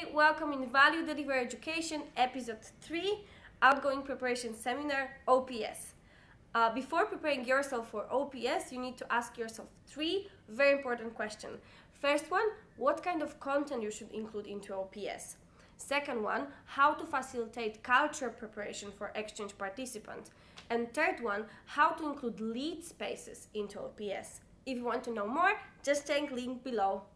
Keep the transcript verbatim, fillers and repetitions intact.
Hey, welcome in Value Delivery Education, episode three, Outgoing Preparation Seminar, O P S. Uh, before preparing yourself for O P S, you need to ask yourself three very important questions. First one, what kind of content you should include into O P S? Second one, how to facilitate culture preparation for exchange participants. And third one, how to include lead spaces into O P S. If you want to know more, just check link below.